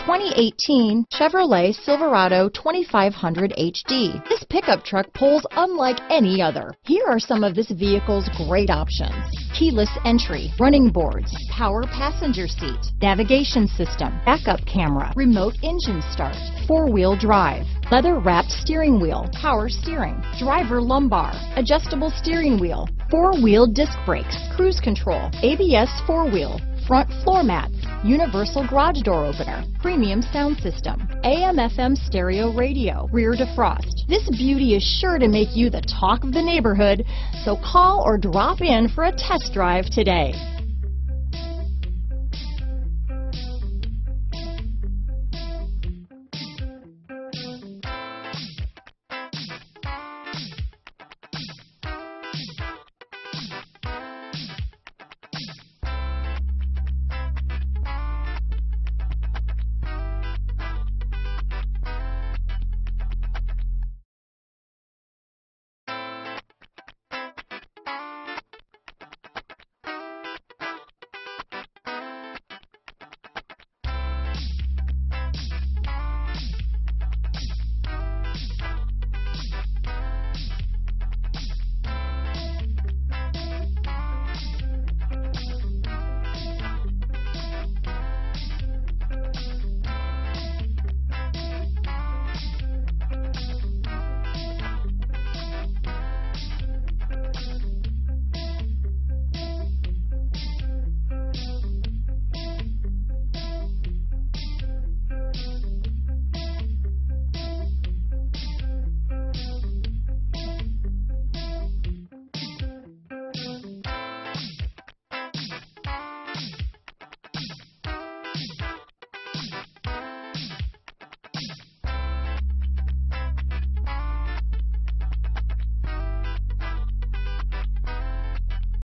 2018 Chevrolet Silverado 2500HD. This pickup truck pulls unlike any other. Here are some of this vehicle's great options: keyless entry, running boards, power passenger seat, navigation system, backup camera, remote engine start, four-wheel drive, leather-wrapped steering wheel, power steering, driver lumbar, adjustable steering wheel, four-wheel disc brakes, cruise control, ABS four-wheel, front floor mats, universal garage door opener, premium sound system, AM/FM stereo radio, rear defrost. This beauty is sure to make you the talk of the neighborhood, so call or drop in for a test drive today.